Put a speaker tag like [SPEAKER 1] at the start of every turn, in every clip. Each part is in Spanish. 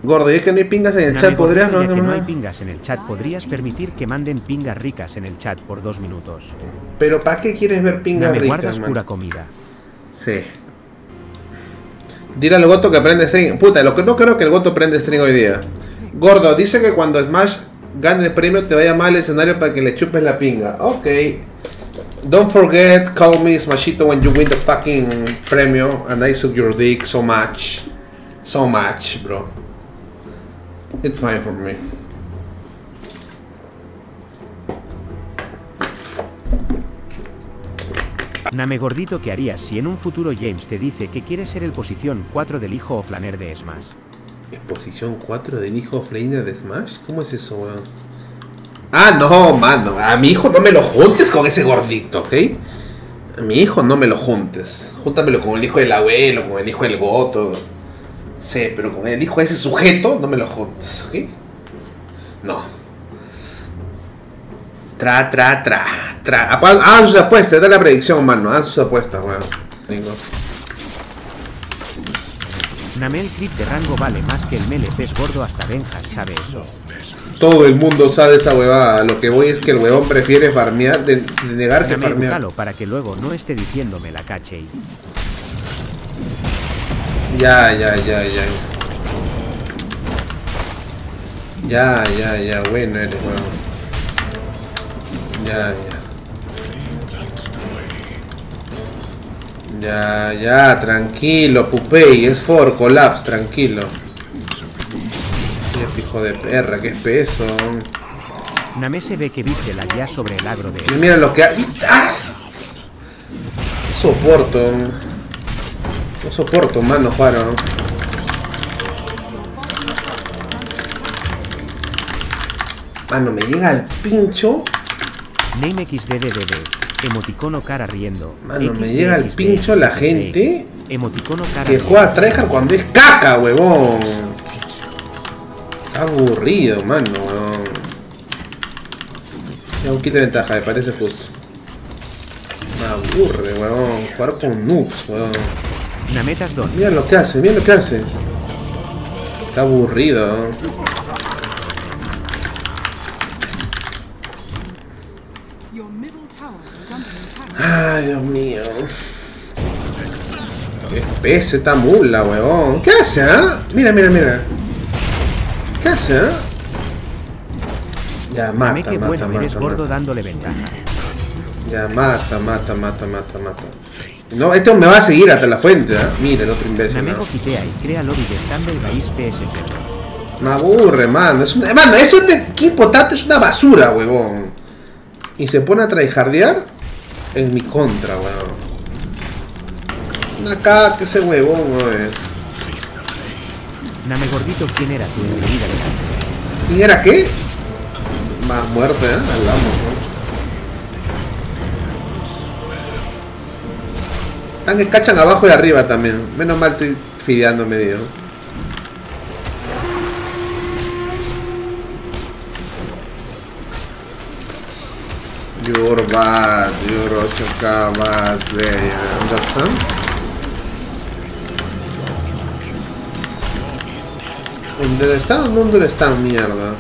[SPEAKER 1] Gordo, y es que no hay pingas en el chat, ¿podrías
[SPEAKER 2] no? Ya que no hay pingas en el chat, ¿podrías permitir que manden pingas ricas en el chat por 2 minutos?
[SPEAKER 1] Pero ¿para qué quieres ver pingas ricas,
[SPEAKER 2] guardas
[SPEAKER 1] man?
[SPEAKER 2] pura comida.
[SPEAKER 1] Sí. Dile al Goto que prende string. Puta, lo que no creo que el Goto prende string hoy día. Gordo, dice que cuando Smash gane el premio te vaya mal el escenario para que le chupes la pinga. Ok. Don't forget, call me Smashito when you win the fucking premio and I suck your dick so much. So much, bro. It's fine for me.
[SPEAKER 2] Name gordito, ¿qué harías si en un futuro James te dice que quiere ser el posición 4 del hijo offlaner de Smash?
[SPEAKER 1] ¿Es posición 4 del hijo offlaner de Smash? ¿Cómo es eso, weón? Ah, no, mano. A mi hijo no me lo juntes con ese gordito, ¿ok? A mi hijo no me lo juntes. Júntamelo con el hijo del abuelo, con el hijo del Goto. Sí, pero con el hijo de ese sujeto no me lo juntes, ¿ok? No. Hagan sus apuestas, da la predicción, mano. Hagan sus apuestas, weón.
[SPEAKER 2] Name, el clip de rango vale más que el mele pez gordo, hasta Benjas sabe eso.
[SPEAKER 1] Todo el mundo sabe esa huevada. Lo que voy es que el huevón prefiere farmear, de negar que farmear.
[SPEAKER 2] Búscalo para que luego no esté diciéndome la cache.
[SPEAKER 1] Ya, bueno eres, huevón. Ya, tranquilo, Pupey, es for collapse, tranquilo. Hijo de perra, qué peso.
[SPEAKER 2] Name se ve que viste la guía sobre el agro de...
[SPEAKER 1] Y mira lo que... ¡Ah! No soporto, mano, Juaro. Mano, me llega el pincho.
[SPEAKER 2] Name XDDDD. Emoticono cara riendo.
[SPEAKER 1] Mano, me llega el pincho la gente
[SPEAKER 2] emoticono cara
[SPEAKER 1] que juega tryhard cuando es caca, huevón. Aburrido, mano, weón. Ya un quito de ventaja, me parece justo. Me aburre, weón. Jugar con noobs, weón.
[SPEAKER 2] Nametas don.
[SPEAKER 1] Mira lo que hace, mira lo que hace. Está aburrido. Ay, Dios mío. Qué pese esta mula, weón. ¿Qué hace, ah? Mira. ¿Qué hace, eh? Ya, mata.
[SPEAKER 2] Eres gordo dándole ventaja.
[SPEAKER 1] Ya, mata. No, este me va a seguir hasta la fuente, ¿eh? Mira el otro imbécil.
[SPEAKER 2] Namego quitea y crea lobby de stand y raíz TSF.
[SPEAKER 1] Me aburre, mano. Mano, eso de equipo Tate es una basura, huevón. Y se pone a tryhardear en mi contra, huevón. Una caca ese huevón, weón.
[SPEAKER 2] Name gordito, ¿quién era tu engreída de la...
[SPEAKER 1] ¿Quién era qué? Más muerte, ¿eh? Hablamos, ¿no? Están que cachan abajo y arriba también. Menos mal estoy fideando medio. You're bad. You're also bad. Understand? ¿Dónde están? ¿Dónde están, mierda?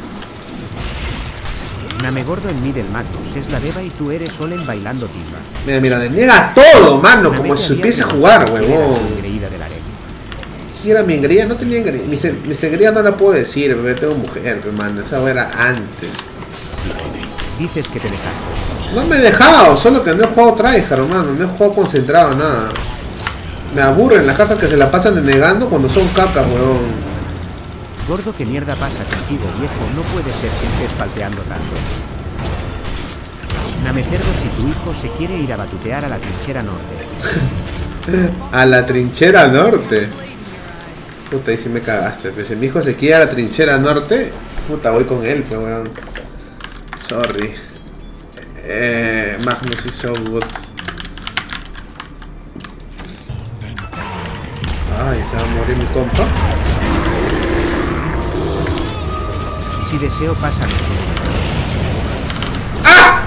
[SPEAKER 2] Name gordo en middle Magnus es la beba y tú eres Olen bailando timba.
[SPEAKER 1] Mira, niega todo, mano, Name como si supiese jugar, huevón. ¿Quién era mi engreída? No tenía engreída. Mi engreída no la puedo decir, porque tengo mujer, hermano. Esa era antes.
[SPEAKER 2] Dices que te dejaste.
[SPEAKER 1] No me he dejado, solo que no he jugado tryhard, hermano. No he jugado concentrado, nada. Me aburren las cajas que se la pasan denegando cuando son cacas, huevón.
[SPEAKER 2] Gordo, ¿qué mierda pasa contigo, viejo? No puede ser que estés palpeando tanto. Name cerdo, si tu hijo se quiere ir a batutear a la trinchera norte.
[SPEAKER 1] ¿A la trinchera norte? Puta, ahí sí me cagaste. Pues si mi hijo se quiere a la trinchera norte, puta, voy con él, pues weón. Sorry. Magnus is so good. Ay, se va a morir mi compa.
[SPEAKER 2] Si deseo pasa lo suyo.
[SPEAKER 1] ¡Ah!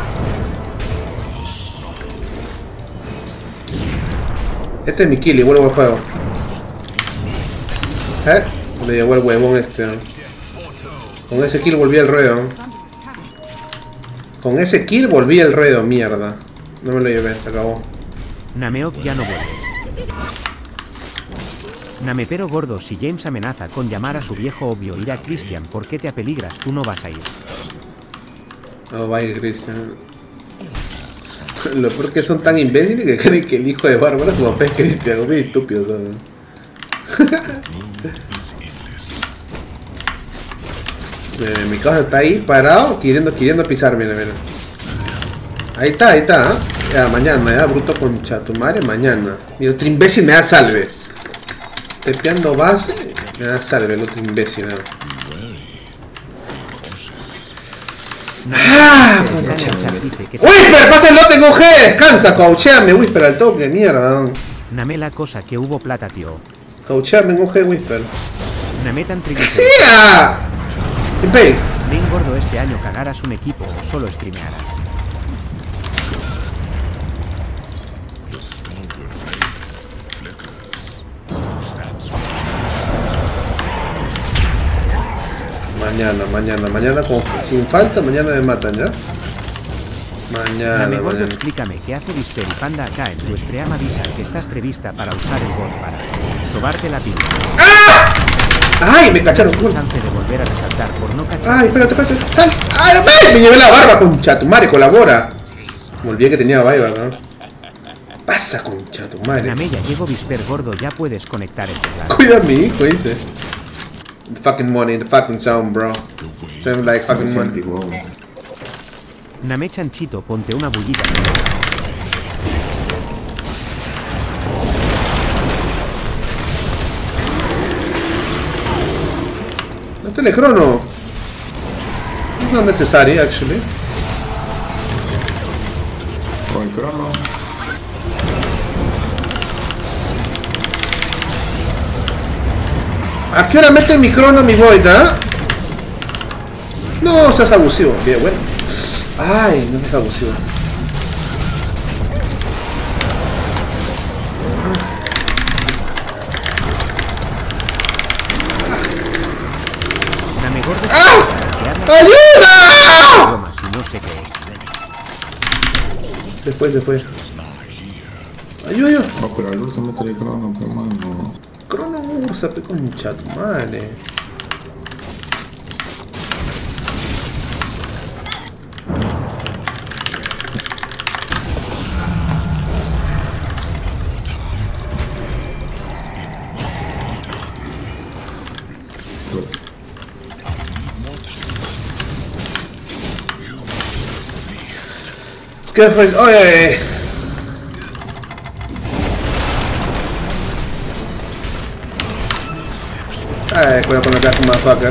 [SPEAKER 1] Este es mi kill y vuelvo al juego. Le llegó el huevón este. Con ese kill volví al ruedo. Con ese kill volví al ruedo, mierda. No me lo llevé, se acabó.
[SPEAKER 2] Nameok ya no vuelves. Namepero gordo, si James amenaza con llamar a su viejo obvio ir a Christian, ¿por qué te apeligras? Tú no vas a ir.
[SPEAKER 1] No va a ir Christian. Lo peor que son tan imbéciles que creen que el hijo de Bárbara su papá es Christian. Muy estúpido, ¿sabes? Mi casa está ahí parado queriendo pisarme, mira. Ahí está, ¿eh? Ya, mañana, ya, bruto concha tu madre, mañana. Mira, otro imbécil me da salve. Tepeando base, me da salve el otro imbécil, ¿no? ¡Ah! ¡Whisper! ¡Pásalo, tengo G! ¡Descansa! ¡Coacheame, Whisper, al toque! ¡Mierda!
[SPEAKER 2] Name la cosa que hubo plata, tío.
[SPEAKER 1] Coacheame, tengo G, Whisper.
[SPEAKER 2] Name tan triste.
[SPEAKER 1] ¡Sea! ¡Pay!
[SPEAKER 2] Ven gordo, este año cagarás un equipo o solo streamearás.
[SPEAKER 1] Mañana sin falta, mañana me matan, ¿ya?
[SPEAKER 2] Name gordo, explícame qué hace Visper y Panda acá en tu stream. Avisa que estás prevista para usar el bot para sobarte la pinta.
[SPEAKER 1] ¡Ah! ¡Ay, me cacharon!
[SPEAKER 2] Chance de volver a resaltar por no cachar.
[SPEAKER 1] ¡Ay, espérate! ¡Sal! ¡Ay, me llevé la barba, concha tu madre! ¡Colabora! Me olvidé que tenía barba, ¿no? Pasa, concha tu madre.
[SPEAKER 2] Name, ya llegó Visper gordo, ya puedes conectar el teclado.
[SPEAKER 1] Cuida a mi hijo, dice. The fucking money, the fucking sound, bro. Sound like fucking money.
[SPEAKER 2] Name chanchito, ponte una bullita.
[SPEAKER 1] No telecrono. It's not necessary, actually.
[SPEAKER 3] Con crono.
[SPEAKER 1] ¿A qué hora mete mi crono mi Void, ah? No seas abusivo. Bien, bueno. Ay, no seas abusivo.
[SPEAKER 2] Name gordo.
[SPEAKER 1] ¡Ah! ¡Ayuda!
[SPEAKER 2] Si no sé qué es.
[SPEAKER 1] Después. Ayuda.
[SPEAKER 3] No, pero al uso mete el crono, pero mano.
[SPEAKER 1] Crono usa, pe concha tu madre. ¿Qué fue? ¡Oye! Ay, cuidado con lo que hace un motherfucker.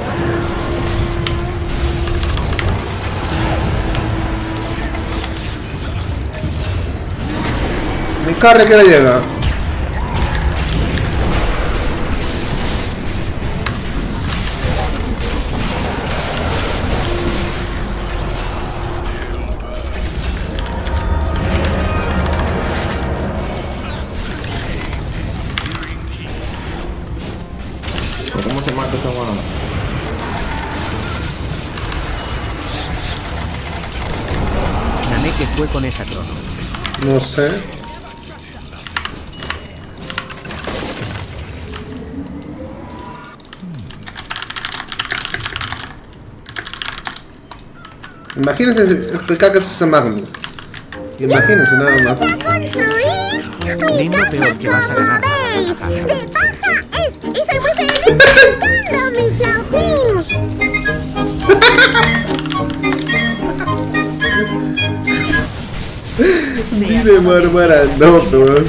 [SPEAKER 1] Mi carne que le llega.
[SPEAKER 3] ¿Cómo se mata esa mano?
[SPEAKER 2] Name, que fue con esa crono.
[SPEAKER 1] No sé. Imagínense explicar que es ese Magnus. Imagínense nada más.
[SPEAKER 2] Name lo peor que vas a ganar.
[SPEAKER 4] Y soy muy feliz cantando mis flautín.
[SPEAKER 1] Dile Bárbara, no, pero...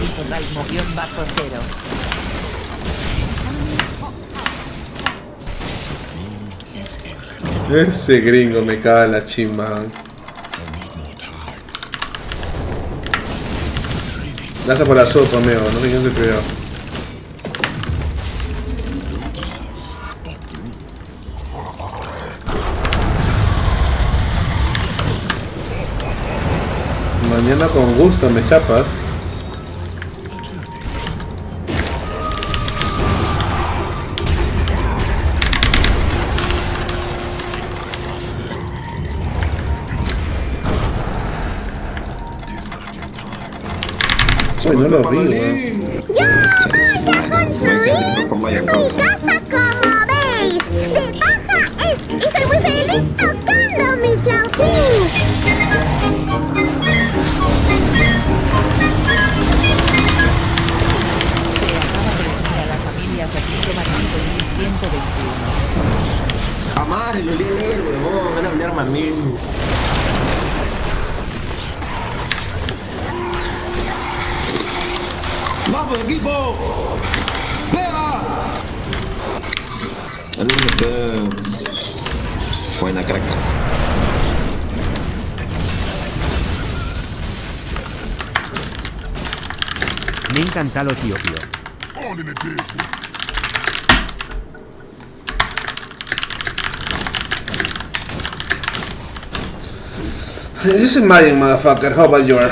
[SPEAKER 1] Ese gringo me caga en la chimba. Gracias por la sopa, amigo. No sé quién se pidió. Mañana con gusto me chapas. Uy, no lo vi, weón.
[SPEAKER 4] Yo voy a construir mi casa como veis. De baja es y soy muy feliz tocando mi flautín.
[SPEAKER 3] Amar, el día negro, huevón, van a hablar más mismo. ¡Vamos, equipo! ¡Pega! El único buena crack.
[SPEAKER 2] Me encanta lo tío.
[SPEAKER 1] Just imagine, motherfucker, how about you are?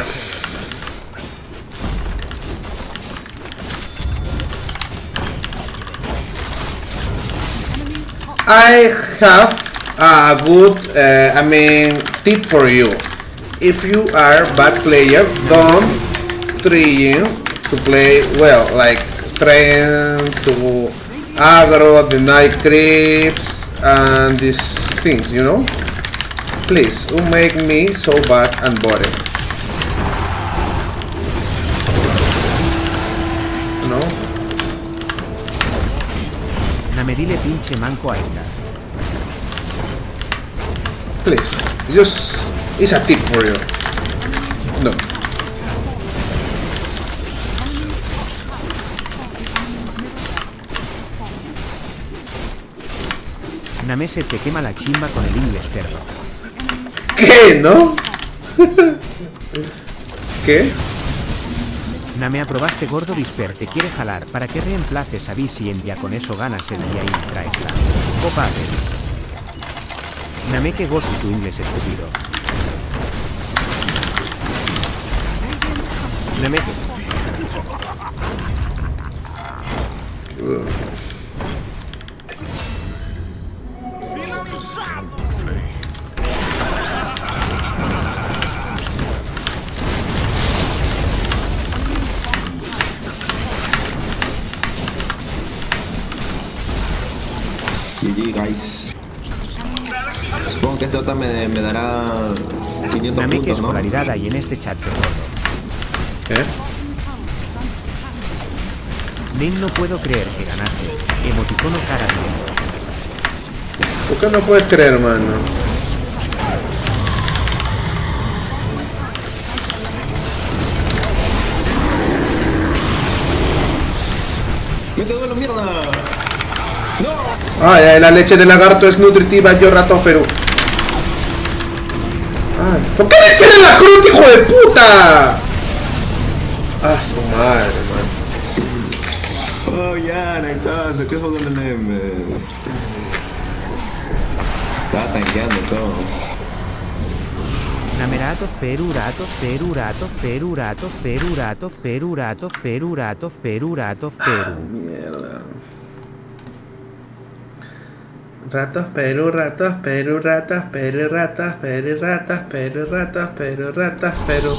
[SPEAKER 1] I have a good, tip for you. If you are bad player, don't try to play well, like trying to aggro, deny creeps, and these things, you know? Please, don't make me so bad and boring. No?
[SPEAKER 2] Name, dile pinche manco a esta.
[SPEAKER 1] Please, just it's a tip for you. No.
[SPEAKER 2] Name, se te quema la chimba con el inglés perro.
[SPEAKER 1] ¿Qué? ¿No? ¿Qué?
[SPEAKER 2] Name, aprobaste gordo Disper, te quiere jalar para que reemplaces a Bici en día, con eso ganas el día y traes la copa de. Name, que gozo tu inglés estúpido. Name,
[SPEAKER 3] GG, guys. Supongo que este otro me dará 500
[SPEAKER 2] Name, que
[SPEAKER 3] puntos, ¿no?
[SPEAKER 2] escolaridad hay en este chat de gordo.
[SPEAKER 1] ¿Qué?
[SPEAKER 2] Nen, no puedo creer que ganaste. Emoticono cara de miedo.
[SPEAKER 1] ¿Por qué no puedes creer, mano?
[SPEAKER 3] ¡Mete duelo, mierda! ¡No!
[SPEAKER 1] Ay, la leche de lagarto es nutritiva, yo rato, pero... Ay, ¿por qué le echan la cruz, hijo de puta? Ah, su madre, man.
[SPEAKER 3] Oh, ya, entonces, ¿qué fue con el meme? Estaba tanqueando todo.
[SPEAKER 2] Nameratos, peruratos, peruratos, peruratos, peruratos, peruratos, peruratos, peruratos, peru.
[SPEAKER 1] Mierda. Ratos, peru, ratos, peru, ratas, peru, ratas, peru, ratas, peru, ratas, peru, ratas, peru.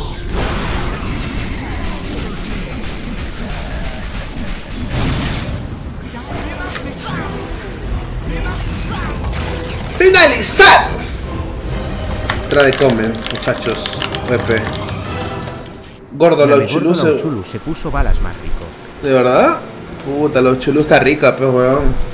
[SPEAKER 1] ¡Finalizado! Entra de comen, muchachos. Pepe. Gordo, los chulus.
[SPEAKER 2] Se puso balas más rico.
[SPEAKER 1] ¿De verdad? Puta, los chulus está rica, pues, weón.